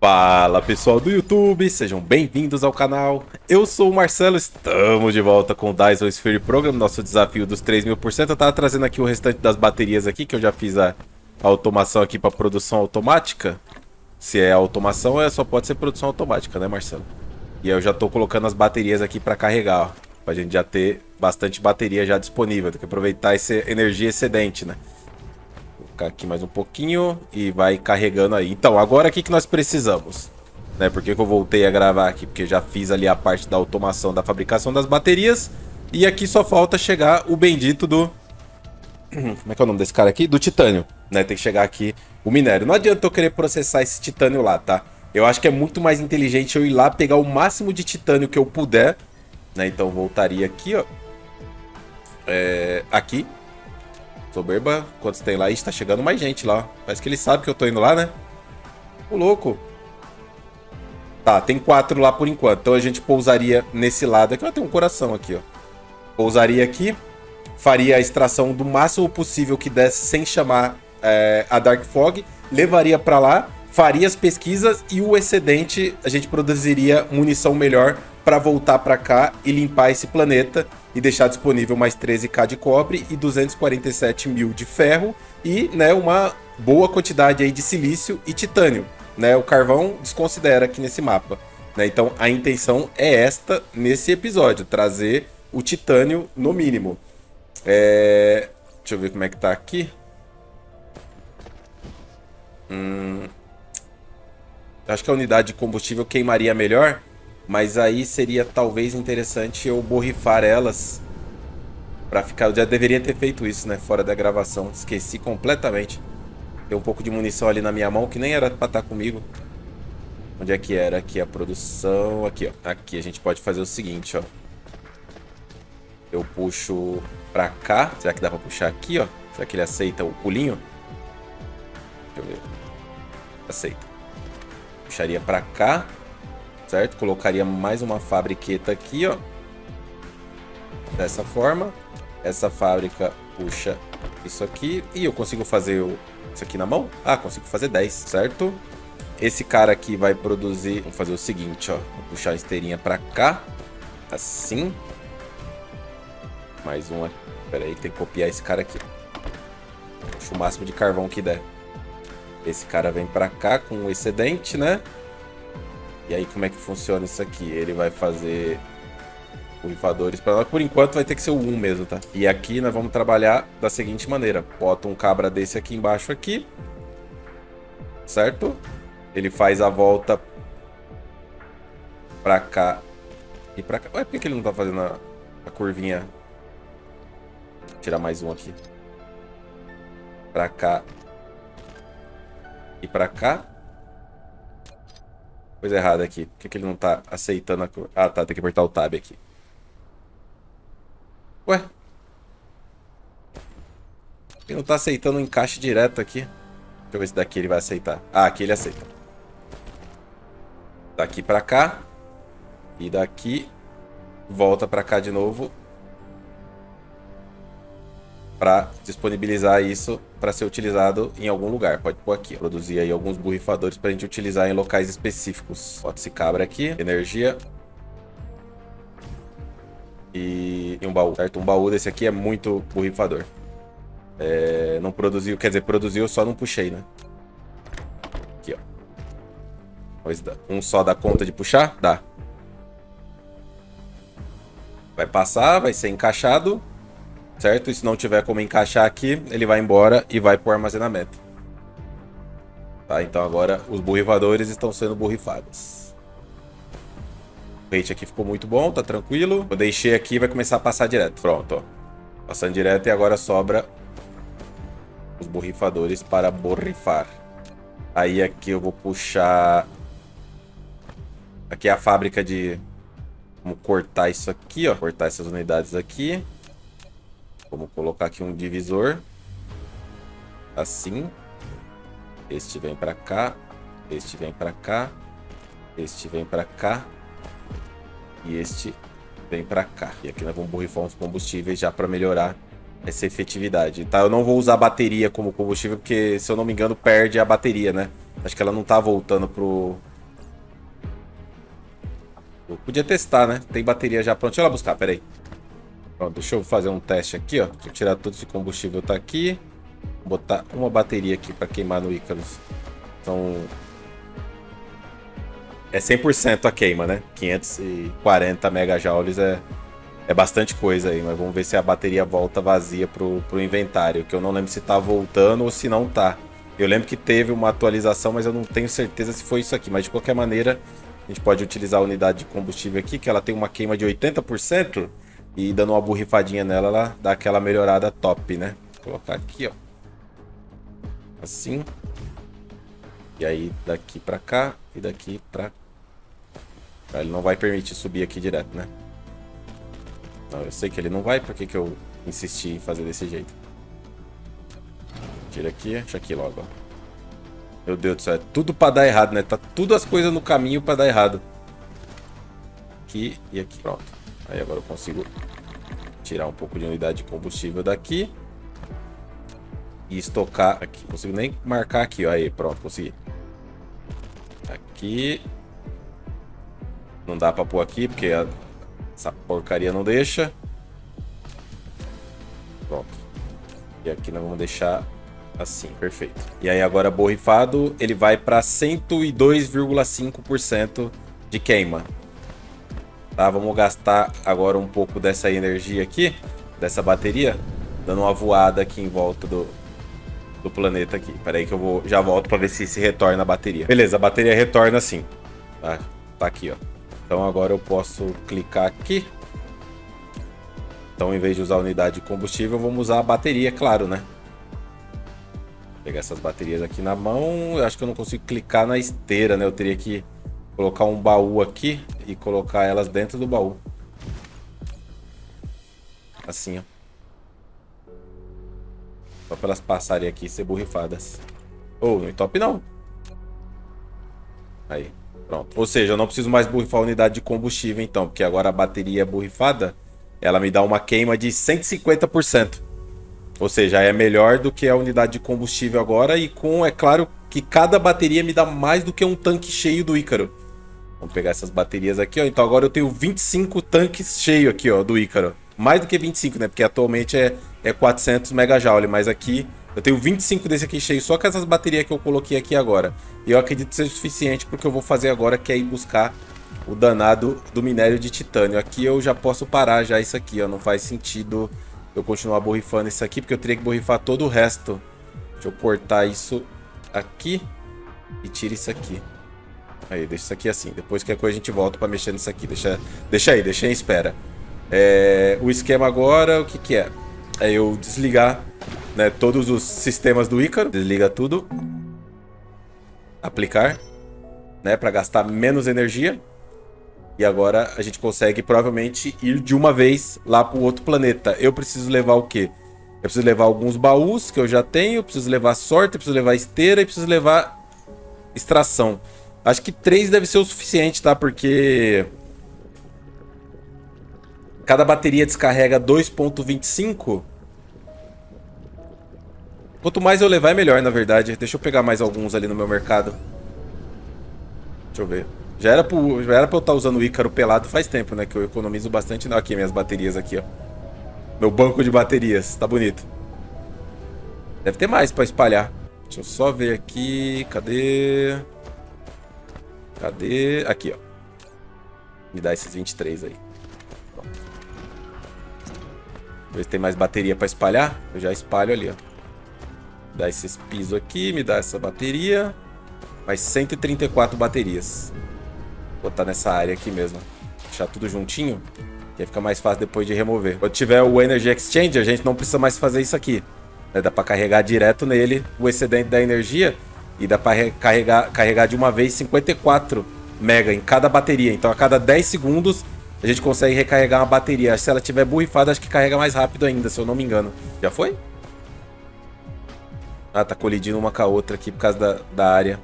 Fala pessoal do YouTube, sejam bem-vindos ao canal. Eu sou o Marcelo, estamos de volta com o Dyson Sphere Program, nosso desafio dos 3.000%. Eu tava trazendo aqui o restante das baterias aqui, que eu já fiz a automação aqui para produção automática. Se é automação, só pode ser produção automática, né, Marcelo? E aí eu já tô colocando as baterias aqui para carregar, ó, pra gente já ter bastante bateria já disponível. Tem que aproveitar essa energia excedente, né? Aqui mais um pouquinho e vai carregando aí. Então, agora o que nós precisamos? Né? Por que eu voltei a gravar aqui? Porque já fiz ali a parte da automação da fabricação das baterias. E aqui só falta chegar o bendito do... Como é que é o nome desse cara aqui? Do titânio, né? Tem que chegar aqui o minério. Não adianta eu querer processar esse titânio lá, tá? Eu acho que é muito mais inteligente eu ir lá pegar o máximo de titânio que eu puder, né? Então, voltaria aqui, ó. Aqui. Soberba, quantos tem lá? Ixi, tá chegando mais gente lá, ó. Parece que ele sabe que eu tô indo lá, né? Ô, louco. Tá, tem 4 lá por enquanto. Então a gente pousaria nesse lado aqui. Ó, tem um coração aqui, ó. Pousaria aqui. Faria a extração do máximo possível que desse sem chamar a Dark Fog. Levaria pra lá. Faria as pesquisas e o excedente a gente produziria munição melhor para voltar para cá e limpar esse planeta e deixar disponível mais 13k de cobre e 247 mil de ferro e, né, uma boa quantidade aí de silício e titânio, né? O carvão desconsidera aqui nesse mapa, né? Então a intenção é esta nesse episódio, trazer o titânio no mínimo. Deixa eu ver como é que tá aqui. Acho que a unidade de combustível queimaria melhor, mas aí seria talvez interessante eu borrifar elas pra ficar... Eu já deveria ter feito isso, né? Fora da gravação. Esqueci completamente. Tem um pouco de munição ali na minha mão que nem era pra estar comigo. Onde é que era? Aqui a produção. Aqui, ó. Aqui a gente pode fazer o seguinte, ó. Eu puxo pra cá. Será que dá pra puxar aqui, ó? Será que ele aceita o pulinho? Deixa eu ver. Aceita. Puxaria pra cá, certo? Colocaria mais uma fabriqueta aqui, ó. Dessa forma. Essa fábrica puxa isso aqui. E eu consigo fazer isso aqui na mão? Ah, consigo fazer 10, certo? Esse cara aqui vai produzir... Vou fazer o seguinte, ó. Vou puxar a esteirinha pra cá. Assim. Mais uma. Pera aí, tem que copiar esse cara aqui. Puxa o máximo de carvão que der. Esse cara vem pra cá com o excedente, né? E aí como é que funciona isso aqui? Ele vai fazer borrifadores para nós. Por enquanto vai ter que ser o 1 mesmo, tá? E aqui nós vamos trabalhar da seguinte maneira. Bota um cabra desse aqui embaixo aqui. Certo? Ele faz a volta pra cá e pra cá. Ué, por que ele não tá fazendo a curvinha? Vou tirar mais um aqui. Pra cá. E pra cá. Coisa errada aqui. Por que ele não tá aceitando a cor? Ah, tá. Tem que apertar o tab aqui. Ué? Ele não tá aceitando o encaixe direto aqui. Deixa eu ver se daqui ele vai aceitar. Ah, aqui ele aceita. Daqui pra cá. E daqui. Volta pra cá de novo. Para disponibilizar isso para ser utilizado em algum lugar. Pode pôr aqui, ó. Produzir aí alguns borrifadores para a gente utilizar em locais específicos. Bota esse cabra aqui, energia. E um baú, certo? Um baú desse aqui é muito borrifador. Não produziu, quer dizer, produziu, eu só não puxei, né? Aqui, ó. Um só dá conta de puxar? Dá. Vai passar, vai ser encaixado. Certo? E se não tiver como encaixar aqui, ele vai embora e vai para o armazenamento. Tá? Então agora os borrifadores estão sendo borrifados. O rate aqui ficou muito bom, tá tranquilo. Eu deixei aqui e vai começar a passar direto. Pronto, ó. Passando direto e agora sobra os borrifadores para borrifar. Aí aqui eu vou puxar... Aqui é a fábrica de... Vamos cortar isso aqui, ó. Cortar essas unidades aqui. Vamos colocar aqui um divisor. Assim. Este vem pra cá. Este vem pra cá. Este vem pra cá. E este vem pra cá. E aqui nós vamos borrifar uns combustíveis já pra melhorar essa efetividade. Tá, eu não vou usar a bateria como combustível, porque, se eu não me engano, perde a bateria, né? Acho que ela não tá voltando pro Eu podia testar, né? Tem bateria já pronta. Deixa eu ir lá buscar, peraí. Pronto, deixa eu fazer um teste aqui, ó. Deixa eu tirar todo esse combustível, tá aqui. Vou botar uma bateria aqui pra queimar no Icarus. Então... é 100% a queima, né? 540 megajoules é bastante coisa aí. Mas vamos ver se a bateria volta vazia pro inventário. Que eu não lembro se tá voltando ou se não tá. Eu lembro que teve uma atualização, mas eu não tenho certeza se foi isso aqui. Mas de qualquer maneira, a gente pode utilizar a unidade de combustível aqui, que ela tem uma queima de 80%. E dando uma borrifadinha nela, ela dá aquela melhorada top, né? Vou colocar aqui, ó. Assim. E aí, daqui pra cá e daqui pra... Ele não vai permitir subir aqui direto, né? Não, eu sei que ele não vai, por que que eu insisti em fazer desse jeito? Tira aqui, deixa aqui logo, ó. Meu Deus do céu, é tudo pra dar errado, né? Tá tudo as coisas no caminho pra dar errado. Aqui e aqui, pronto. Aí agora eu consigo tirar um pouco de unidade de combustível daqui. E estocar aqui. Não consigo nem marcar aqui, ó. Aí, pronto, consegui. Aqui. Não dá pra pôr aqui, porque essa porcaria não deixa. Pronto. E aqui nós vamos deixar assim, perfeito. E aí agora borrifado, ele vai para 102,5% de queima. Tá, vamos gastar agora um pouco dessa energia aqui, dessa bateria, dando uma voada aqui em volta do planeta aqui. Pera aí que eu já volto para ver se retorna a bateria. Beleza, a bateria retorna sim. Tá aqui, ó. Então agora eu posso clicar aqui. Então, em vez de usar a unidade de combustível, vamos usar a bateria, claro, né? Vou pegar essas baterias aqui na mão. Eu acho que eu não consigo clicar na esteira, né? Eu teria que colocar um baú aqui e colocar elas dentro do baú. Assim, ó. Só para elas passarem aqui e ser borrifadas. Oh, não entope não. Aí, pronto. Ou seja, eu não preciso mais borrifar a unidade de combustível, então. Porque agora a bateria é borrifada. Ela me dá uma queima de 150%. Ou seja, é melhor do que a unidade de combustível agora. E é claro que cada bateria me dá mais do que um tanque cheio do Ícaro. Vamos pegar essas baterias aqui, ó. Então agora eu tenho 25 tanques cheios aqui, ó, do Ícaro. Mais do que 25, né? Porque atualmente é 400 megajoule. Mas aqui eu tenho 25 desse aqui cheio. Só com essas baterias que eu coloquei aqui agora. E eu acredito que seja suficiente porque eu vou fazer agora, que é ir buscar o danado do minério de titânio. Aqui eu já posso parar já isso aqui, ó. Não faz sentido eu continuar borrifando isso aqui, porque eu teria que borrifar todo o resto. Deixa eu cortar isso aqui e tira isso aqui. Aí, deixa isso aqui assim. Depois qualquer coisa a gente volta pra mexer nisso aqui. Deixa aí, deixa em espera. O esquema agora, o que que é? É eu desligar, né, todos os sistemas do Ícaro. Desliga tudo. Aplicar, né, pra gastar menos energia. E agora a gente consegue provavelmente ir de uma vez lá pro outro planeta. Eu preciso levar o quê? Eu preciso levar alguns baús que eu já tenho. Preciso levar sorte, preciso levar esteira e preciso levar extração. Acho que 3 deve ser o suficiente, tá? Porque cada bateria descarrega 2,25. Quanto mais eu levar é melhor, na verdade. Deixa eu pegar mais alguns ali no meu mercado. Deixa eu ver. Já era pra eu estar usando o Ícaro pelado faz tempo, né? Que eu economizo bastante. Não, aqui, minhas baterias aqui, ó. Meu banco de baterias. Tá bonito. Deve ter mais pra espalhar. Deixa eu só ver aqui. Cadê? Cadê? Aqui, ó. Me dá esses 23 aí. Pronto. Ver se tem mais bateria pra espalhar. Eu já espalho ali, ó. Dá esses pisos aqui. Me dá essa bateria. Mais 134 baterias. Vou botar nessa área aqui mesmo. Deixar tudo juntinho. Que aí fica mais fácil depois de remover. Quando tiver o Energy Exchange, a gente não precisa mais fazer isso aqui. Dá pra carregar direto nele o excedente da energia. E dá pra carregar de uma vez 54 mega em cada bateria. Então a cada 10 segundos a gente consegue recarregar uma bateria. Se ela tiver borrifada, acho que carrega mais rápido ainda, se eu não me engano. Já foi? Ah, tá colidindo uma com a outra aqui por causa da área.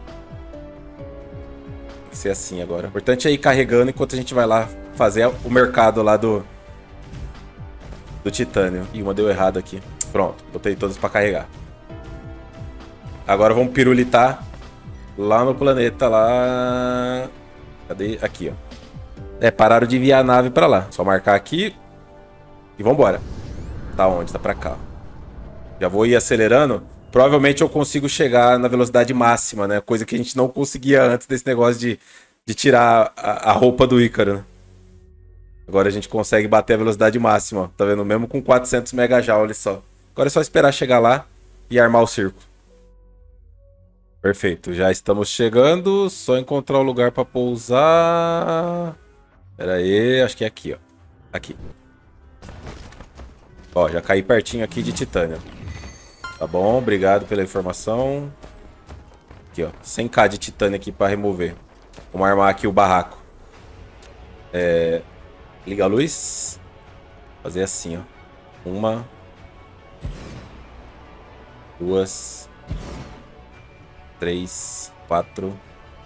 Tem que ser assim agora. O importante é ir carregando enquanto a gente vai lá fazer o mercado lá do titânio. Ih, uma deu errado aqui. Pronto, botei todas pra carregar. Agora vamos pirulitar lá no planeta lá. Cadê? Aqui, ó. É, pararam de enviar a nave pra lá. Só marcar aqui e vambora. Tá onde? Tá pra cá. Já vou ir acelerando. Provavelmente eu consigo chegar na velocidade máxima, né? Coisa que a gente não conseguia antes desse negócio de tirar a roupa do Ícaro, né? Agora a gente consegue bater a velocidade máxima, ó. Tá vendo? Mesmo com 400 MJ só. Agora é só esperar chegar lá e armar o circo. Perfeito, já estamos chegando. Só encontrar o lugar pra pousar. Pera aí, acho que é aqui, ó. Aqui. Ó, já caí pertinho aqui de titânio. Tá bom, obrigado pela informação. Aqui, ó. 100k de titânio aqui pra remover. Vamos armar aqui o barraco. Liga a luz. Fazer assim, ó. 1, 2, 3, 4,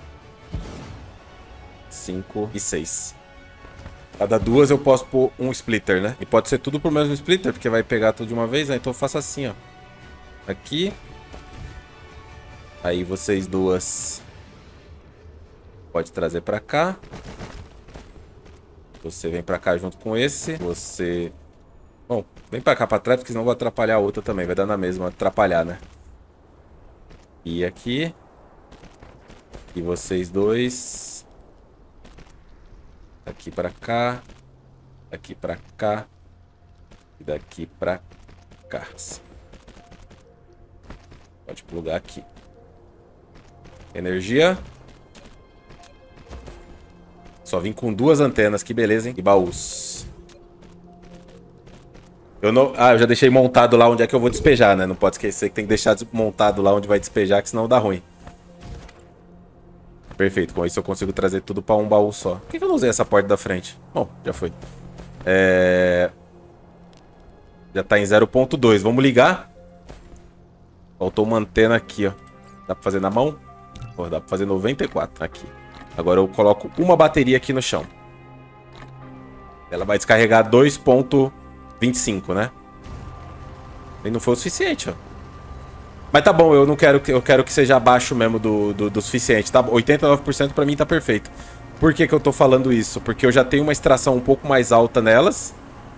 5 e 6. Cada 2 eu posso pôr um splitter, né? E pode ser tudo pro mesmo splitter, porque vai pegar tudo de uma vez, né? Então eu faço assim, ó. Aqui. Aí vocês duas pode trazer pra cá. Você vem pra cá junto com esse. Você... Bom, vem pra cá pra trás, porque senão eu vou atrapalhar a outra também. Vai dar na mesma, atrapalhar, né? E aqui. E vocês dois. Daqui pra cá. Daqui pra cá. E daqui pra cá. Pode plugar aqui. Energia. Só vim com 2 antenas, que beleza, hein? E baús. Eu não... Ah, eu já deixei montado lá onde é que eu vou despejar, né? Não pode esquecer que tem que deixar montado lá onde vai despejar, que senão dá ruim. Perfeito, com isso eu consigo trazer tudo pra um baú só. Por que eu não usei essa porta da frente? Bom, já foi. Já tá em 0.2. Vamos ligar. Faltou uma antena aqui, ó. Dá pra fazer na mão? Pô, dá pra fazer 94 aqui. Agora eu coloco uma bateria aqui no chão. Ela vai descarregar 2.25, né? E não foi o suficiente, ó. Mas tá bom, eu quero que seja abaixo mesmo do suficiente, tá? 89% pra mim tá perfeito. Por que que eu tô falando isso? Porque eu já tenho uma extração um pouco mais alta nelas.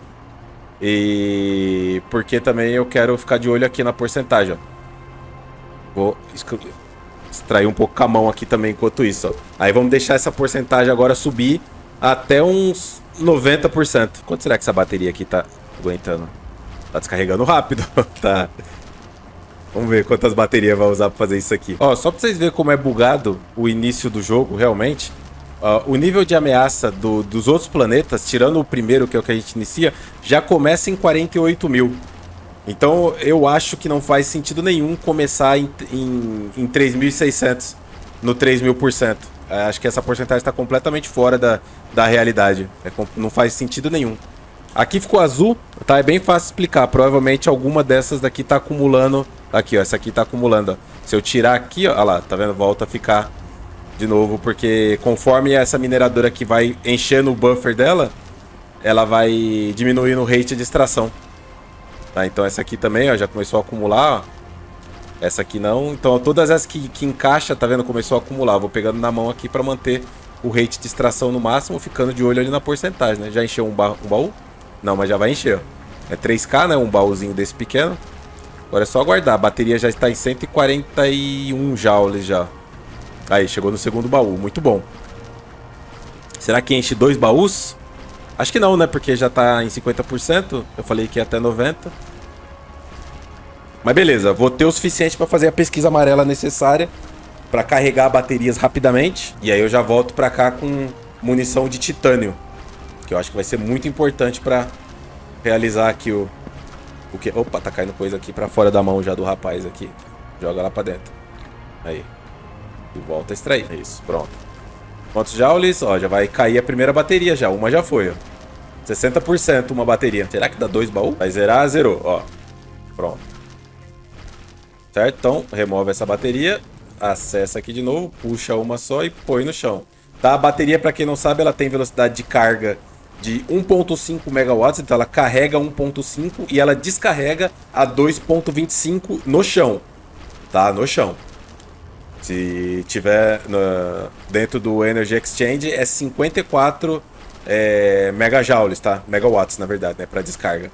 E porque também eu quero ficar de olho aqui na porcentagem, ó. Vou extrair um pouco com a mão aqui também enquanto isso, ó. Aí vamos deixar essa porcentagem agora subir até uns 90%. Quanto será que essa bateria aqui tá aguentando? Tá descarregando rápido. Tá. Vamos ver quantas baterias vai usar pra fazer isso aqui. Ó, só pra vocês verem como é bugado o início do jogo, realmente. O nível de ameaça dos outros planetas, tirando o primeiro, que é o que a gente inicia, já começa em 48 mil. Então eu acho que não faz sentido nenhum começar em 3.600, no 3.000%. Acho que essa porcentagem está completamente fora da realidade. Não faz sentido nenhum. Aqui ficou azul, tá? É bem fácil explicar. Provavelmente alguma dessas daqui tá acumulando. Aqui, ó. Essa aqui tá acumulando, ó. Se eu tirar aqui, ó. Olha lá, tá vendo? Volta a ficar de novo. Porque conforme essa mineradora aqui vai enchendo o buffer dela, ela vai diminuindo o rate de extração. Tá? Então essa aqui também, ó. Já começou a acumular, ó. Essa aqui não. Então todas essas que encaixa, tá vendo? Começou a acumular. Vou pegando na mão aqui pra manter o rate de extração no máximo, ficando de olho ali na porcentagem, né? Já encheu um baú? Não, mas já vai encher, ó. É 3K, né? Um baúzinho desse pequeno. Agora é só aguardar. A bateria já está em 141 joules já. Aí, chegou no segundo baú. Muito bom. Será que enche 2 baús? Acho que não, né? Porque já tá em 50%. Eu falei que ia até 90%. Mas beleza. Vou ter o suficiente para fazer a pesquisa amarela necessária para carregar baterias rapidamente. E aí eu já volto para cá com munição de titânio. Que eu acho que vai ser muito importante para realizar aqui o que... Opa, tá caindo coisa aqui para fora da mão já do rapaz aqui. Joga lá para dentro. Aí. E volta a extrair. É isso, pronto. Quantos joules? Ó, já vai cair a primeira bateria já. Uma já foi, ó. 60% uma bateria. Será que dá 2 baús? Vai zerar, zerou, ó. Pronto. Certo? Então, remove essa bateria. Acessa aqui de novo. Puxa uma só e põe no chão. Tá? A bateria, para quem não sabe, ela tem velocidade de carga de 1.5 megawatts, então ela carrega 1.5 e ela descarrega a 2.25 no chão, tá? No chão. Se tiver dentro do Energy Exchange é 54 megajoules, tá? Megawatts, na verdade, né? Pra descarga.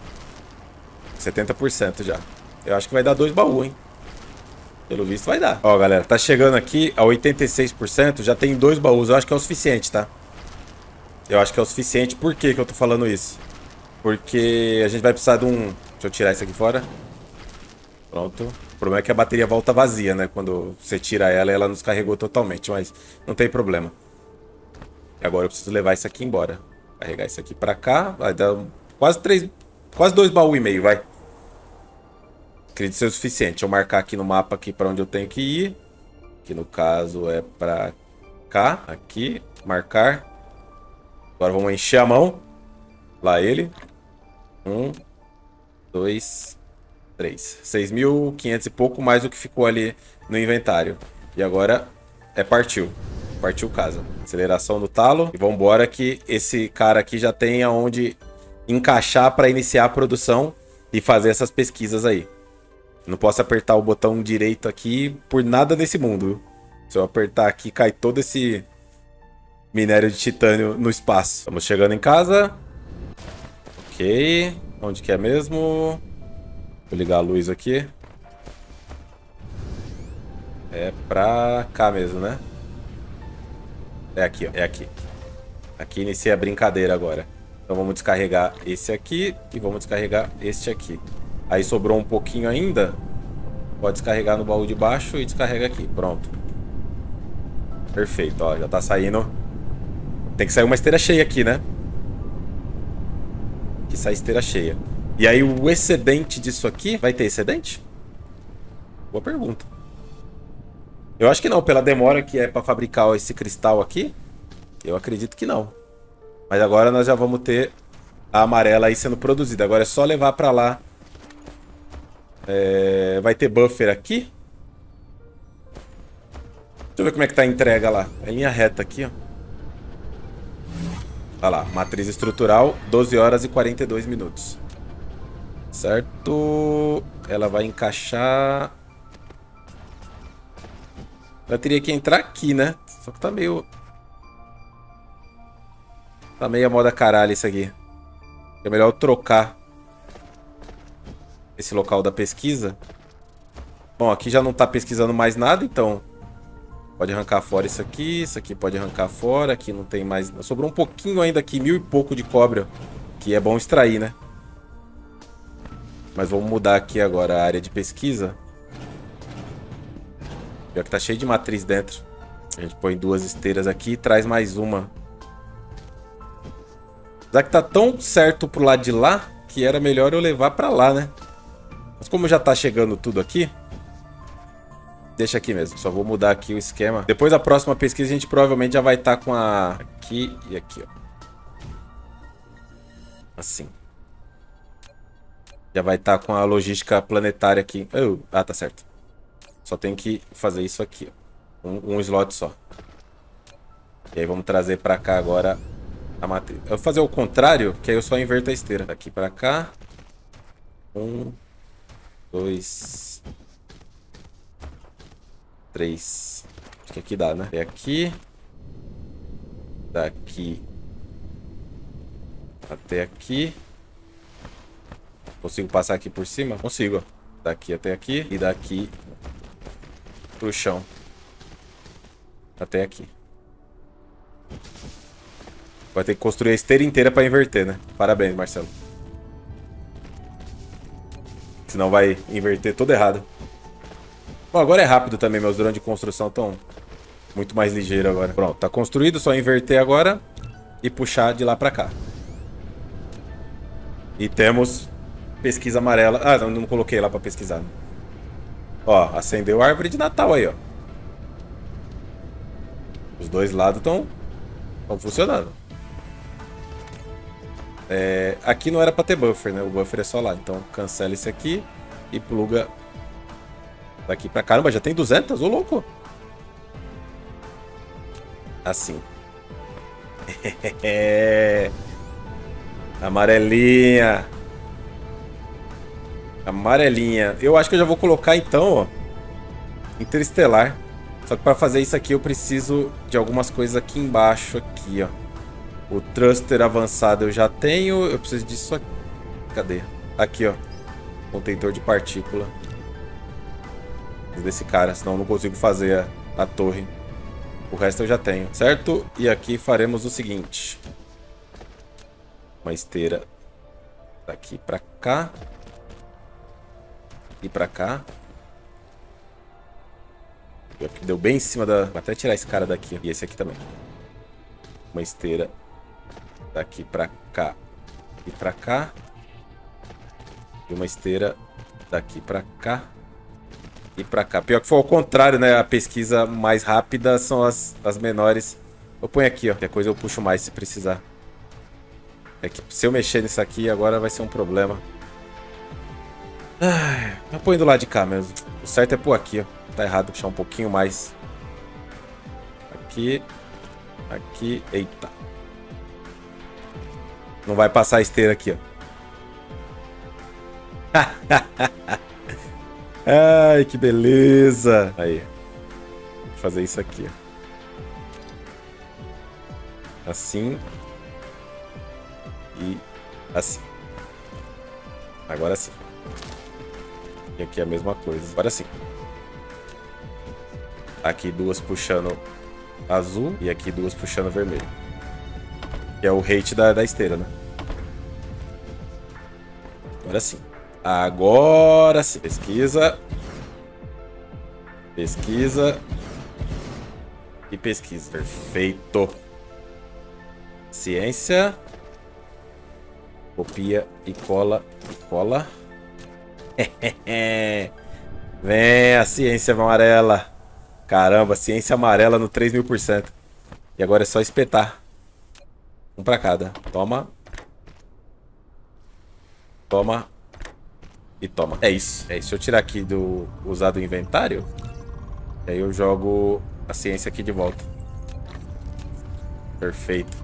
70% já. Eu acho que vai dar 2 baús, hein? Pelo visto vai dar. Ó, galera, tá chegando aqui a 86%. Já tem 2 baús. Eu acho que é o suficiente, tá? Eu acho que é o suficiente. Por que que eu tô falando isso? Porque a gente vai precisar de um... Deixa eu tirar isso aqui fora. Pronto. O problema é que a bateria volta vazia, né? Quando você tira ela, ela não descarregou totalmente. Mas não tem problema. E agora eu preciso levar isso aqui embora. Carregar isso aqui pra cá. Vai dar quase 3... Quase 2 baús e meio, vai. Acredito ser o suficiente. Deixa eu marcar aqui no mapa aqui pra onde eu tenho que ir. Que no caso é pra cá. Aqui. Marcar. Agora vamos encher a mão. Lá ele. 1, 2, 3. 6.500 e pouco mais do que ficou ali no inventário. E agora é partiu. Partiu casa. Aceleração do talo. E vambora que esse cara aqui já tem aonde encaixar para iniciar a produção e fazer essas pesquisas aí. Não posso apertar o botão direito aqui por nada nesse mundo. Se eu apertar aqui, cai todo esse minério de titânio no espaço. Estamos chegando em casa. Ok. Onde que é mesmo? Vou ligar a luz aqui. É pra cá mesmo, né? É aqui, ó. É aqui. Aqui inicia a brincadeira agora. Então vamos descarregar esse aqui e vamos descarregar este aqui. Aí sobrou um pouquinho ainda. Pode descarregar no baú de baixo e descarrega aqui. Pronto. Perfeito, ó. Já tá saindo. Tem que sair uma esteira cheia aqui, né? Que sai esteira cheia. E aí o excedente disso aqui... Vai ter excedente? Boa pergunta. Eu acho que não. Pela demora que é pra fabricar esse cristal aqui, eu acredito que não. Mas agora nós já vamos ter a amarela aí sendo produzida. Agora é só levar pra lá. Vai ter buffer aqui. Deixa eu ver como é que tá a entrega lá. É linha reta aqui, ó. Olha lá, matriz estrutural, 12 horas e 42 minutos. Certo. Ela vai encaixar... Ela teria que entrar aqui, né? Só que tá meio... Tá meio a moda caralho isso aqui. É melhor eu trocar esse local da pesquisa. Bom, aqui já não tá pesquisando mais nada, então... Pode arrancar fora isso aqui pode arrancar fora, aqui não tem mais... Sobrou um pouquinho ainda aqui, 1000 e pouco de cobre, que é bom extrair, né? Mas vamos mudar aqui agora a área de pesquisa. Já que tá cheio de matriz dentro. A gente põe 2 esteiras aqui e traz mais uma. Já que tá tão certo pro lado de lá, que era melhor eu levar pra lá, né? Mas como já tá chegando tudo aqui... Deixa aqui mesmo, só vou mudar aqui o esquema. Depois da próxima pesquisa a gente provavelmente já vai estar com a... Aqui e aqui, ó. Assim. Já vai estar com a logística planetária aqui. Ah, tá certo. Só tem que fazer isso aqui, ó. Um slot só. E aí vamos trazer pra cá agora a matriz. Eu vou fazer o contrário, que aí eu só inverto a esteira. Daqui pra cá. 1, 2... 3. Acho que aqui dá, né? É aqui. Daqui. Até aqui. Consigo passar aqui por cima? Consigo, ó. Daqui até aqui. E daqui pro chão. Até aqui. Vai ter que construir a esteira inteira pra inverter, né? Parabéns, Marcelo. Senão vai inverter tudo errado. Bom, agora é rápido também, meus drones de construção estão muito mais ligeiros agora. Pronto, tá construído, só inverter agora e puxar de lá pra cá. E temos pesquisa amarela. Ah, não coloquei lá pra pesquisar. Ó, acendeu a árvore de Natal aí, ó. Os dois lados estão funcionando. Aqui não era pra ter buffer, né? O buffer é só lá. Então cancela esse aqui e pluga... Daqui pra caramba, já tem 200? Ô, louco! Assim. Amarelinha. Amarelinha. Eu acho que eu já vou colocar, então, ó, Interestelar. Só que pra fazer isso aqui eu preciso de algumas coisas aqui embaixo, aqui, ó. O thruster avançado eu já tenho. Eu preciso disso aqui. Cadê? Aqui, ó. Contentor de partícula. Desse cara, senão eu não consigo fazer a torre. O resto eu já tenho, certo? E aqui faremos o seguinte. Uma esteira daqui pra cá. E pra cá. Deu bem em cima da... Vou até tirar esse cara daqui. E esse aqui também. Uma esteira daqui pra cá e pra cá. E uma esteira daqui pra cá e pra cá. Pior que foi ao contrário, né? A pesquisa mais rápida são as menores. Eu ponho aqui, ó. Qualquer coisa eu puxo mais se precisar. É que se eu mexer nisso aqui agora vai ser um problema. Eu ponho do lado de cá mesmo. O certo é pôr aqui, ó. Tá errado, puxar um pouquinho mais. Aqui. Aqui. Eita. Não vai passar a esteira aqui, ó. Ai, que beleza. Aí. Vou fazer isso aqui, ó. Assim. E assim. Agora sim. E aqui é a mesma coisa. Agora sim. Aqui duas puxando azul e aqui duas puxando vermelho. Que é o hate da esteira, né? Agora sim. Agora sim. Pesquisa. Pesquisa. E pesquisa. Perfeito. Ciência. Copia e cola. Cola. Vem a ciência amarela. Caramba, ciência amarela no 3000%. E agora é só espetar. Um pra cada. Toma. Toma. E toma. É isso. É isso. Se eu tirar aqui do... Usar do inventário. Aí eu jogo a ciência aqui de volta. Perfeito.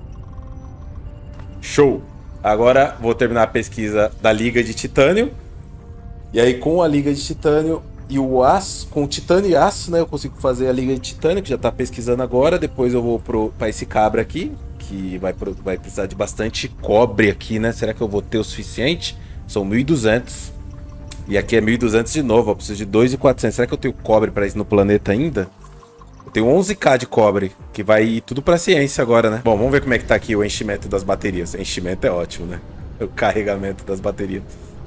Show. Agora vou terminar a pesquisa da liga de titânio. E aí com a liga de titânio e o aço, com o titânio e aço, né, eu consigo fazer a liga de titânio, que já tá pesquisando agora. Depois eu vou pra esse cabra aqui, que vai precisar de bastante cobre aqui, né? Será que eu vou ter o suficiente? São 1.200. E aqui é 1.200 de novo, eu preciso de 2.400. Será que eu tenho cobre pra isso no planeta ainda? Eu tenho 11k de cobre, que vai ir tudo pra ciência agora, né? Bom, vamos ver como é que tá aqui o enchimento das baterias. Enchimento é ótimo, né? O carregamento das baterias.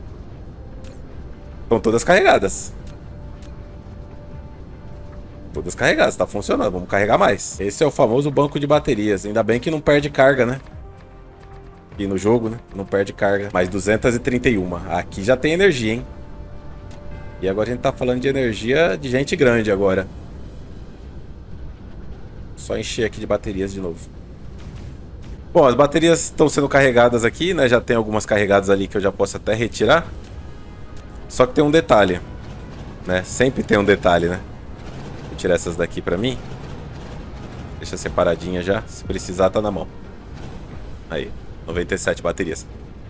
Estão todas carregadas. Todas carregadas, tá funcionando. Vamos carregar mais. Esse é o famoso banco de baterias. Ainda bem que não perde carga, né? Aqui no jogo, né? Não perde carga. Mais 231. Aqui já tem energia, hein? E agora a gente tá falando de energia de gente grande agora. Só encher aqui de baterias de novo. Bom, as baterias estão sendo carregadas aqui, né? Já tem algumas carregadas ali que eu já posso até retirar. Só que tem um detalhe, né? Sempre tem um detalhe, né? Vou tirar essas daqui pra mim. Deixa separadinha já. Se precisar, tá na mão. Aí, 97 baterias.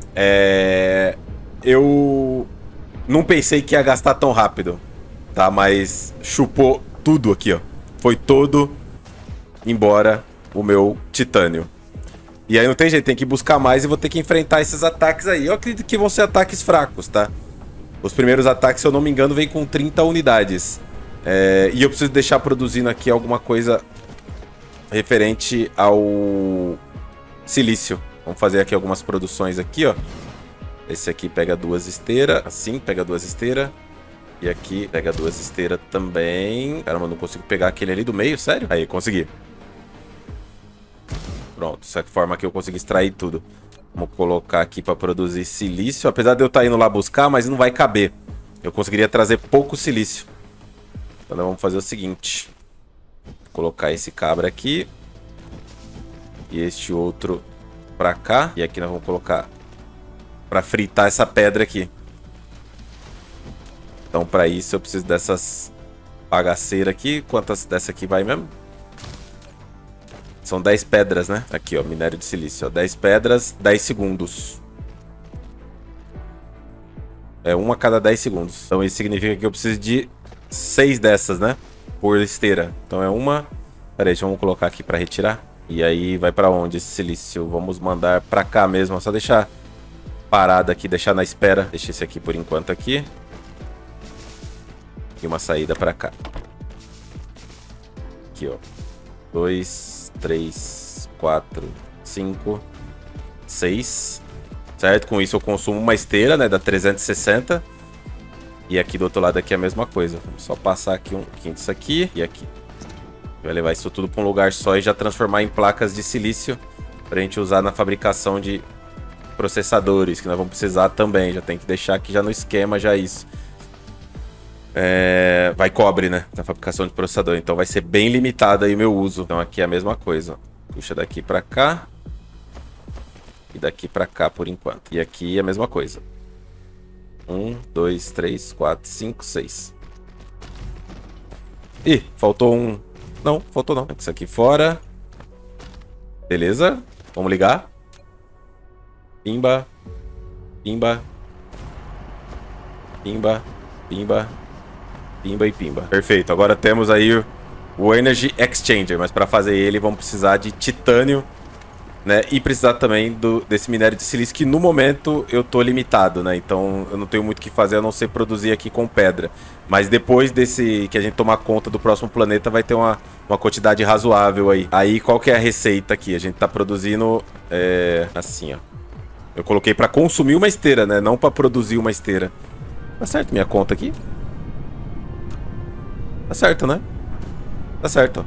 Eu não pensei que ia gastar tão rápido, tá? Mas chupou tudo aqui, ó. Foi todo embora o meu titânio. E aí não tem jeito, tem que buscar mais e vou ter que enfrentar esses ataques aí. Eu acredito que vão ser ataques fracos, tá? Os primeiros ataques, se eu não me engano, vêm com 30 unidades. E eu preciso deixar produzindo aqui alguma coisa referente ao silício. Vamos fazer aqui algumas produções aqui, ó. Esse aqui pega 2 esteiras. Assim, pega 2 esteiras. E aqui pega 2 esteiras também. Caramba, não consigo pegar aquele ali do meio, sério? Aí, consegui. Pronto, dessa forma aqui eu consegui extrair tudo. Vamos colocar aqui para produzir silício. Apesar de eu estar indo lá buscar, mas não vai caber. Eu conseguiria trazer pouco silício. Então nós vamos fazer o seguinte. Vou colocar esse cabra aqui. E este outro pra cá. E aqui nós vamos colocar para fritar essa pedra aqui. Então para isso eu preciso dessas bagaceiras aqui. Quantas dessa aqui vai mesmo? São 10 pedras, né? Aqui, ó, minério de silício. Ó, 10 pedras, 10 segundos. É uma a cada 10 segundos. Então isso significa que eu preciso de 6 dessas, né? Por esteira. Então é uma... Pera aí, vamos colocar aqui pra retirar. E aí vai pra onde esse silício? Vamos mandar pra cá mesmo. Só deixar parado aqui, deixar na espera. Deixa esse aqui por enquanto aqui. E uma saída pra cá. Aqui, ó. 2, 3, 4, 5, 6. Certo? Com isso eu consumo uma esteira, né? Dá 360. E aqui do outro lado aqui é a mesma coisa. Vamos só passar aqui um pouquinho disso aqui e aqui. Vai levar isso tudo para um lugar só e já transformar em placas de silício para a gente usar na fabricação de processadores, que nós vamos precisar também. Já tem que deixar aqui já no esquema já isso. Vai cobre, né? Na fabricação de processador. Então vai ser bem limitado aí o meu uso. Então aqui é a mesma coisa. Puxa daqui para cá. E daqui para cá por enquanto. E aqui é a mesma coisa. 1, 2, 3, 4, 5, 6. Ih, faltou um... Não, faltou não. Isso aqui fora. Beleza. Vamos ligar. Pimba. Pimba. Pimba. Pimba. Pimba e pimba. Perfeito. Agora temos aí o Energy Exchanger. Mas para fazer ele vamos precisar de titânio, né? E precisar também desse minério de silício, que no momento eu tô limitado, né? Então eu não tenho muito o que fazer a não ser produzir aqui com pedra. Mas depois desse que a gente tomar conta do próximo planeta, vai ter uma quantidade razoável aí. Aí qual que é a receita aqui? A gente tá produzindo assim, ó. Eu coloquei pra consumir uma esteira, né? Não pra produzir uma esteira. Tá certo minha conta aqui? Tá certo, né? Tá certo, ó.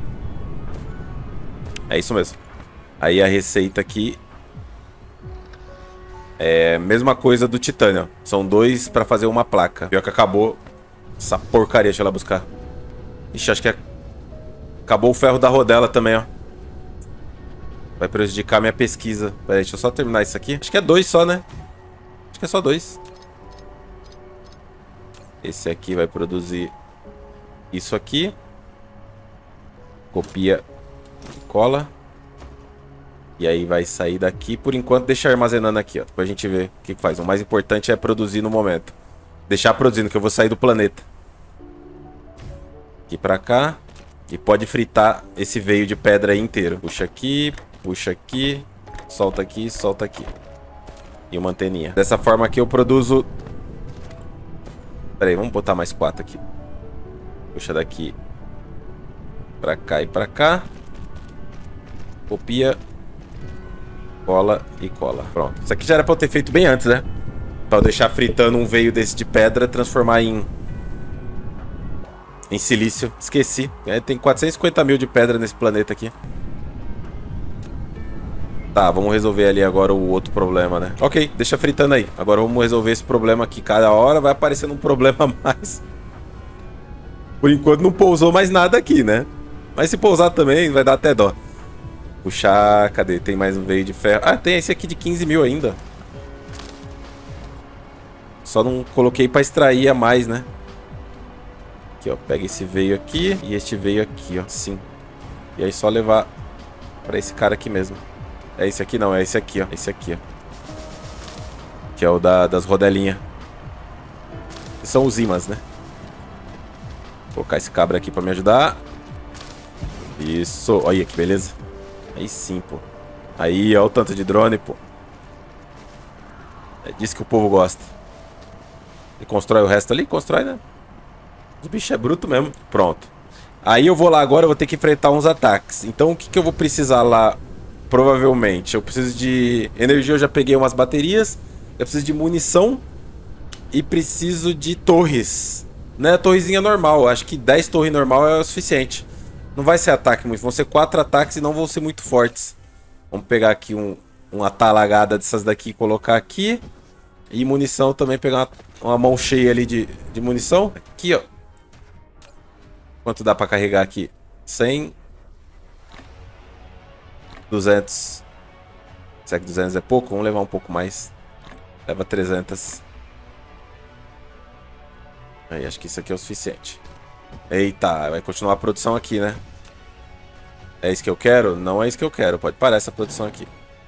É isso mesmo. Aí a receita aqui é a mesma coisa do titânio. São 2 pra fazer uma placa. Pior que acabou essa porcaria. Deixa eu lá buscar. Ixi, acho que acabou o ferro da rodela também, ó. Vai prejudicar minha pesquisa. Peraí, deixa eu só terminar isso aqui. Acho que é 2 só, né? Acho que é só 2. Esse aqui vai produzir isso aqui. Copia e cola. E aí vai sair daqui. Por enquanto, deixa armazenando aqui, ó. Depois a gente vê o que faz. O mais importante é produzir no momento. Deixar produzindo, que eu vou sair do planeta. Aqui pra cá. E pode fritar esse veio de pedra aí inteiro. Puxa aqui, solta aqui, solta aqui. E uma anteninha. Dessa forma aqui eu produzo... Pera aí, vamos botar mais 4 aqui. Puxa daqui pra cá e pra cá. Copia... Cola e cola. Pronto. Isso aqui já era pra eu ter feito bem antes, né? Pra eu deixar fritando um veio desse de pedra, transformar em silício. Esqueci. Tem 450 mil de pedra nesse planeta aqui. Tá, vamos resolver ali agora o outro problema, né? Ok, deixa fritando aí. Agora vamos resolver esse problema aqui. Cada hora vai aparecendo um problema a mais. Por enquanto não pousou mais nada aqui, né? Mas se pousar também vai dar até dó. Puxar, cadê? Tem mais um veio de ferro. Ah, tem esse aqui de 15 mil ainda. Só não coloquei pra extrair a mais, né? Aqui, ó. Pega esse veio aqui e este veio aqui, ó. Sim. E aí só levar pra esse cara aqui mesmo. É esse aqui? Não, é esse aqui, ó. Esse aqui, ó. Que é o das rodelinhas. Que são os ímãs, né? Vou colocar esse cabra aqui pra me ajudar. Isso. Olha que beleza. Aí sim, pô. Aí, ó o tanto de drone, pô. É disso que o povo gosta. E constrói o resto ali? Constrói, né? Os bichos é bruto mesmo. Pronto. Aí eu vou lá agora, eu vou ter que enfrentar uns ataques. Então o que eu vou precisar lá? Provavelmente. Eu preciso de energia, eu já peguei umas baterias. Eu preciso de munição. E preciso de torres. Não é torrezinha normal. Acho que 10 torres normal é o suficiente. Não vai ser ataque muito. Vão ser 4 ataques e não vão ser muito fortes. Vamos pegar aqui uma talagada dessas daqui e colocar aqui. E munição também, pegar uma mão cheia ali de munição. Aqui, ó. Quanto dá pra carregar aqui? 100. 200. Será que 200 é pouco? Vamos levar um pouco mais. Leva 300. Aí, acho que isso aqui é o suficiente. Eita, vai continuar a produção aqui, né? É isso que eu quero? Não é isso que eu quero. Pode parar essa produção aqui.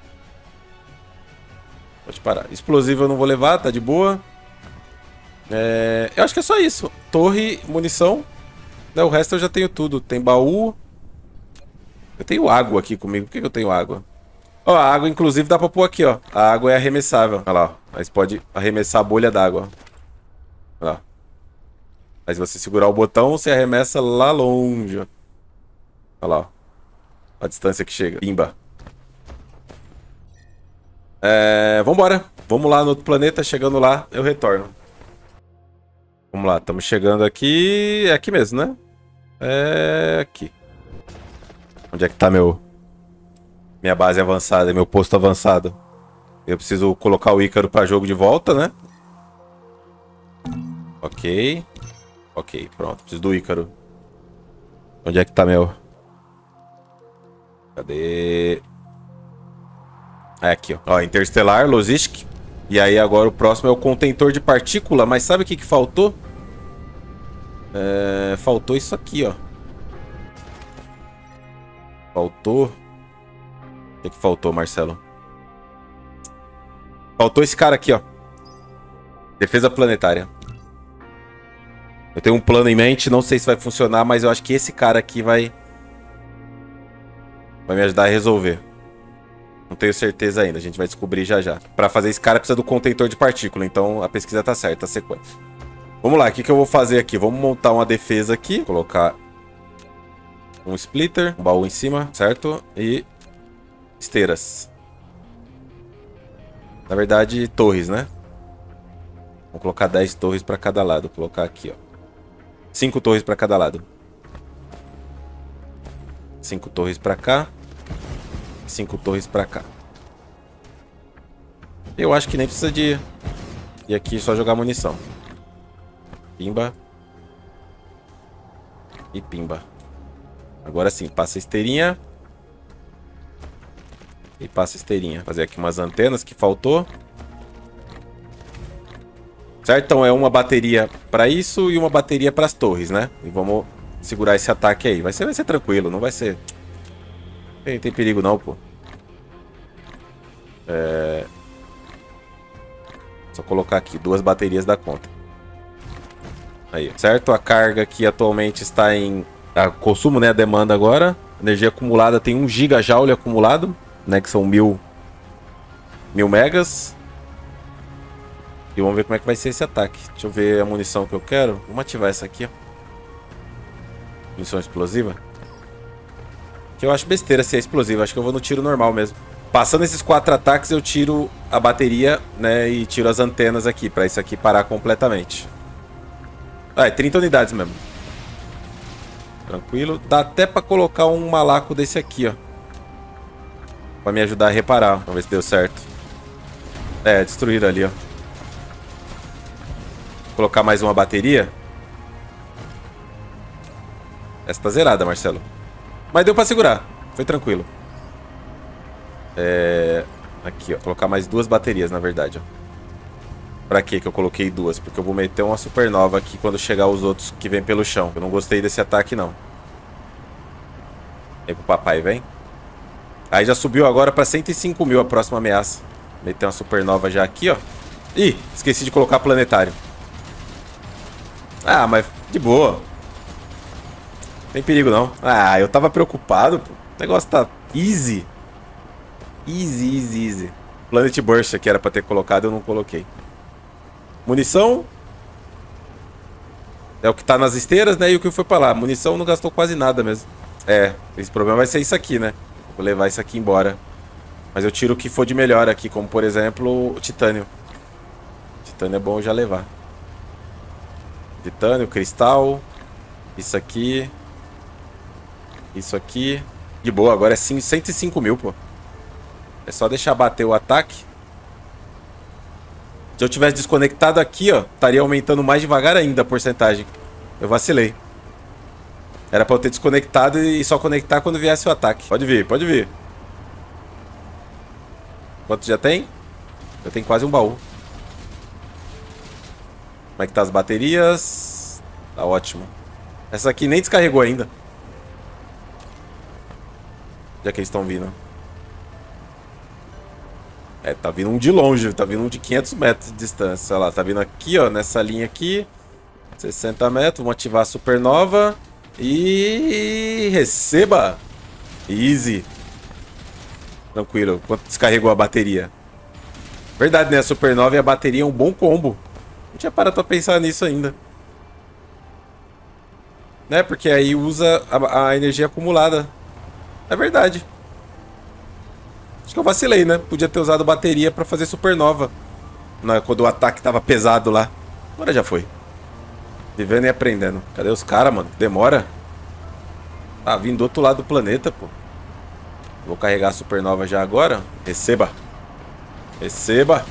Pode parar. Explosivo eu não vou levar, tá de boa. Eu acho que é só isso. Torre, munição. O resto eu já tenho tudo. Tem baú. Eu tenho água aqui comigo. Por que eu tenho água? Ó, a água, inclusive, dá pra pôr aqui, ó. A água é arremessável. Olha lá, ó. Mas pode arremessar a bolha d'água. Olha lá. Mas se você segurar o botão, você arremessa lá longe, ó. Olha lá, ó. A distância que chega. Pimba. Vambora. Vamos lá no outro planeta. Chegando lá, eu retorno. Vamos lá, estamos chegando aqui. É aqui mesmo, né? É aqui. Onde é que tá minha base avançada, meu posto avançado? Eu preciso colocar o Ícaro para jogo de volta, né? Ok. Ok, pronto. Preciso do Ícaro. Onde é que tá meu? Cadê? É aqui, ó. Ó, Interstellar, Logistic. E aí agora o próximo é o contentor de partícula. Mas sabe o que faltou? Faltou isso aqui, ó. Faltou... O que faltou, Marcelo? Faltou esse cara aqui, ó. Defesa planetária. Eu tenho um plano em mente, não sei se vai funcionar, mas eu acho que esse cara aqui vai me ajudar a resolver. Não tenho certeza ainda, a gente vai descobrir já já. Pra fazer esse cara precisa do contentor de partícula, então a pesquisa tá certa, a sequência. Vamos lá, o que eu vou fazer aqui? Vamos montar uma defesa aqui. Vou colocar um splitter, um baú em cima, certo? E esteiras. Na verdade, torres, né? Vamos colocar 10 torres pra cada lado. Vou colocar aqui, ó. 5 torres pra cada lado. 5 torres pra cá. 5 torres pra cá. Eu acho que nem precisa de... E aqui só jogar munição. Pimba. E pimba. Agora sim, passa a esteirinha. E passa a esteirinha. Fazer aqui umas antenas que faltou. Certo? Então é uma bateria pra isso e uma bateria pras torres, né? E vamos segurar esse ataque aí. Vai ser tranquilo, não vai ser... Tem perigo não, pô. Só colocar aqui 2 baterias da conta. Aí, certo? A carga aqui atualmente está em... consumo, né? A demanda agora. Energia acumulada tem 1 gigajoule acumulado, né? Que são 1000 megas. E vamos ver como é que vai ser esse ataque. Deixa eu ver a munição que eu quero. Vamos ativar essa aqui, ó. Munição explosiva. Que eu acho besteira se é explosiva. Acho que eu vou no tiro normal mesmo. Passando esses 4 ataques, eu tiro a bateria, né? E tiro as antenas aqui, pra isso aqui parar completamente. É 30 unidades mesmo. Tranquilo. Dá até pra colocar um malaco desse aqui, ó. Pra me ajudar a reparar. Vamos ver se deu certo. Destruíram ali, ó. Vou colocar mais uma bateria. Essa tá zerada, Marcelo. Mas deu pra segurar. Foi tranquilo. Aqui, ó. Vou colocar mais 2 baterias, na verdade, ó. Pra que eu coloquei 2? Porque eu vou meter uma supernova aqui quando chegar os outros que vêm pelo chão. Eu não gostei desse ataque, não. Vem pro papai, vem. Aí já subiu agora pra 105 mil a próxima ameaça. Meter uma supernova já aqui, ó. Ih, esqueci de colocar planetário. Ah, mas de boa. Não tem perigo, não. Ah, eu tava preocupado, pô. O negócio tá easy. Easy, easy, easy. Planet Burst que era pra ter colocado, eu não coloquei. Munição. É o que tá nas esteiras, né? E o que foi pra lá. Munição não gastou quase nada mesmo. Esse problema vai ser isso aqui, né? Vou levar isso aqui embora. Mas eu tiro o que for de melhor aqui, como por exemplo o titânio. Titânio é bom já levar. Titânio, cristal. Isso aqui. Isso aqui. De boa, agora é 105 mil, pô. É só deixar bater o ataque. Se eu tivesse desconectado aqui, ó, estaria aumentando mais devagar ainda a porcentagem. Eu vacilei. Era pra eu ter desconectado e só conectar quando viesse o ataque. Pode vir, pode vir. Quanto já tem? Eu tenho quase um baú. Como é que tá as baterias? Tá ótimo. Essa aqui nem descarregou ainda. Já que eles estão vindo. Tá vindo um de longe, tá vindo um de 500 metros de distância. Olha lá, tá vindo aqui, ó, nessa linha aqui. 60 metros, vamos ativar a supernova. E receba! Easy. Tranquilo. Quanto descarregou a bateria? Verdade, né? A supernova e a bateria é um bom combo. Não tinha parado pra pensar nisso ainda. Né? Porque aí usa a energia acumulada. É verdade. Acho que eu vacilei, né? Podia ter usado bateria pra fazer supernova. Quando o ataque tava pesado lá. Agora já foi. Vivendo e aprendendo. Cadê os caras, mano? Demora. Tá vindo do outro lado do planeta, pô. Vou carregar a supernova já agora. Receba. Receba.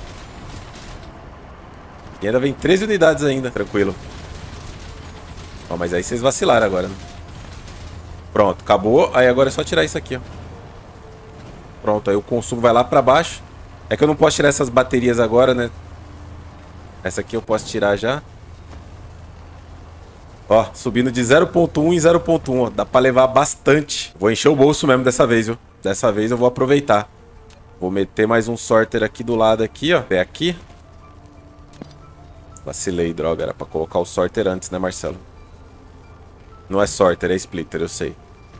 E ainda vem 13 unidades ainda. Tranquilo. Ó, mas aí vocês vacilaram agora, né? Pronto, acabou. Aí agora é só tirar isso aqui, ó. Pronto, aí o consumo vai lá pra baixo. É que eu não posso tirar essas baterias agora, né? Essa aqui eu posso tirar já. Ó, subindo de 0.1 em 0.1, ó. Dá pra levar bastante. Vou encher o bolso mesmo dessa vez, viu? Dessa vez eu vou aproveitar. Vou meter mais um sorter aqui do lado aqui, ó. Até aqui. Vacilei, droga. Era pra colocar o sorter antes, né, Marcelo? Não é sorter, é splitter, eu sei.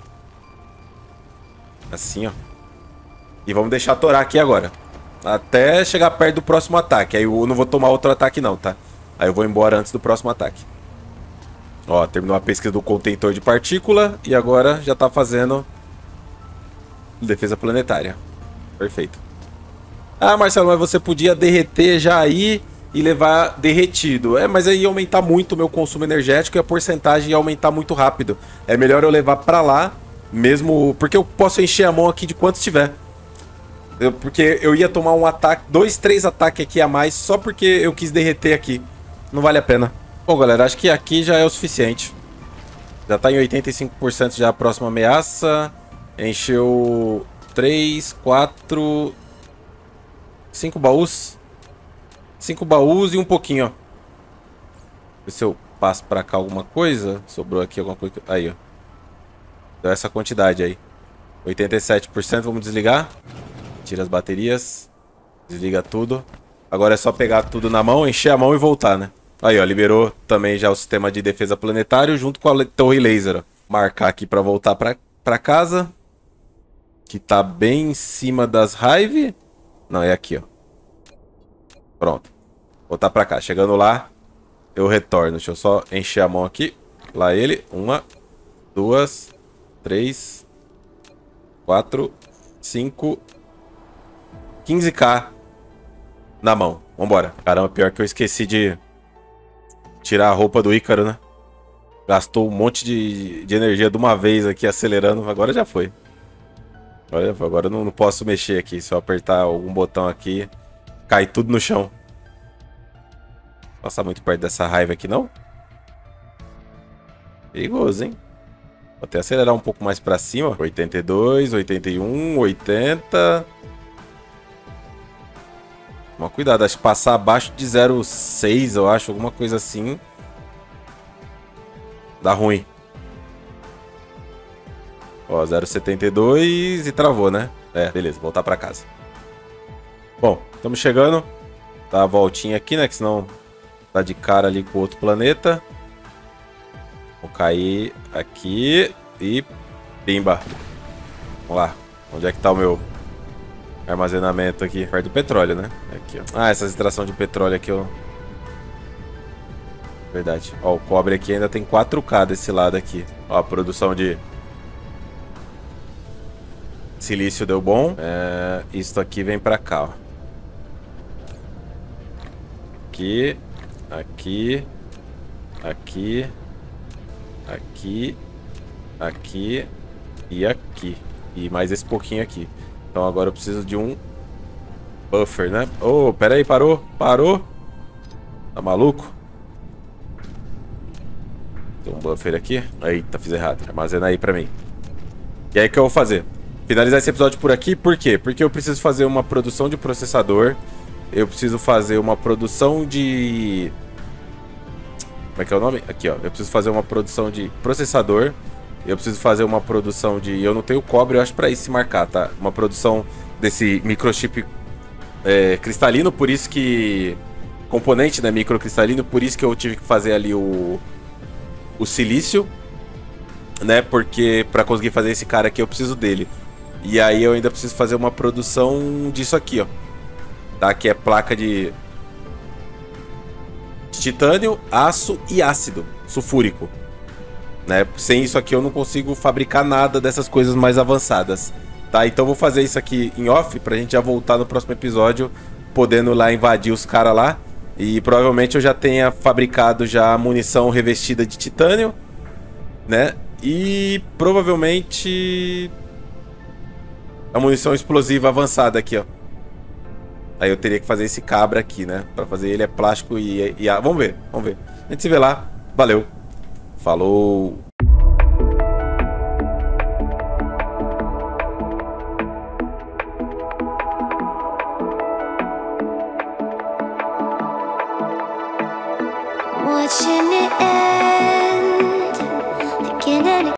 Assim, ó. E vamos deixar torar aqui agora. Até chegar perto do próximo ataque. Aí eu não vou tomar outro ataque não, tá? Aí eu vou embora antes do próximo ataque. Ó, terminou a pesquisa do contentor de partícula. E agora já tá fazendo defesa planetária. Perfeito. Ah, Marcelo, mas você podia derreter já aí e levar derretido. É, mas aí ia aumentar muito o meu consumo energético e a porcentagem ia aumentar muito rápido. É melhor eu levar pra lá, mesmo... Porque eu posso encher a mão aqui de quanto tiver. Porque eu ia tomar um ataque, 2, 3 ataques aqui a mais, só porque eu quis derreter aqui. Não vale a pena. Bom, galera, acho que aqui já é o suficiente. Já tá em 85% já a próxima ameaça. Encheu 3, 4... 5 baús. 5 baús e um pouquinho, ó. Ver se eu passo pra cá alguma coisa. Sobrou aqui alguma coisa. Aí, ó. Deu essa quantidade aí. 87%, vamos desligar. Tira as baterias. Desliga tudo. Agora é só pegar tudo na mão, encher a mão e voltar, né? Aí, ó, liberou também já o sistema de defesa planetário junto com a torre laser, ó. Marcar aqui pra voltar pra casa. Que tá bem em cima das Hive. Não, é aqui, ó. Pronto. Voltar pra cá. Chegando lá, eu retorno. Deixa eu só encher a mão aqui. Lá ele. 1, 2, 3, 4, 5, 15k na mão. Vambora. Caramba, pior que eu esqueci de tirar a roupa do Ícaro, né? Gastou um monte de energia de uma vez aqui acelerando. Agora já foi. Agora eu não posso mexer aqui. Se eu apertar algum botão aqui, cai tudo no chão. Passar muito perto dessa raiva aqui, não? Perigoso, hein? Vou até acelerar um pouco mais pra cima. 82, 81, 80. Toma cuidado, acho que passar abaixo de 0,6, eu acho, alguma coisa assim. Dá ruim. Ó, 0,72 e travou, né? É, beleza, voltar pra casa. Bom, estamos chegando. Dá a voltinha aqui, né? Que senão tá de cara ali com outro planeta. Vou cair aqui e pimba. Vamos lá. Onde é que tá o meu armazenamento aqui? Perto do petróleo, né? Aqui, ó. Ah, essa extração de petróleo aqui, ó. Verdade. Ó, o cobre aqui ainda tem 4K desse lado aqui. Ó, a produção de silício deu bom. Isso aqui vem pra cá, ó. Aqui. Aqui. Aqui. Aqui. Aqui. E aqui. E mais esse pouquinho aqui. Então agora eu preciso de um buffer, né? Oh, pera aí, parou. Parou. Tá maluco? Tem um buffer aqui. Eita, fiz errado. Armazena aí pra mim. E aí o que eu vou fazer? Finalizar esse episódio por aqui. Por quê? Porque eu preciso fazer uma produção de processador. Eu preciso fazer uma produção de... Como é que é o nome? Aqui, ó. Eu preciso fazer uma produção de processador. Eu preciso fazer uma produção de... Eu não tenho cobre, eu acho, pra isso se marcar, tá? Uma produção desse microchip cristalino, por isso que... Componente, né? Microcristalino, por isso que eu tive que fazer ali o silício. né? Porque pra conseguir fazer esse cara aqui eu preciso dele. E aí eu ainda preciso fazer uma produção disso aqui, ó. Tá? Que é placa de titânio, aço e ácido sulfúrico. Né? Sem isso aqui eu não consigo fabricar nada dessas coisas mais avançadas. Tá? Então eu vou fazer isso aqui em off pra gente já voltar no próximo episódio, podendo lá invadir os caras lá. E provavelmente eu já tenha fabricado já munição revestida de titânio, né? E provavelmente a munição explosiva avançada aqui, ó. Aí eu teria que fazer esse cabra aqui, né? Pra fazer ele é plástico e vamos ver, vamos ver. A gente se vê lá. Valeu. Falou. Watching it end again and again.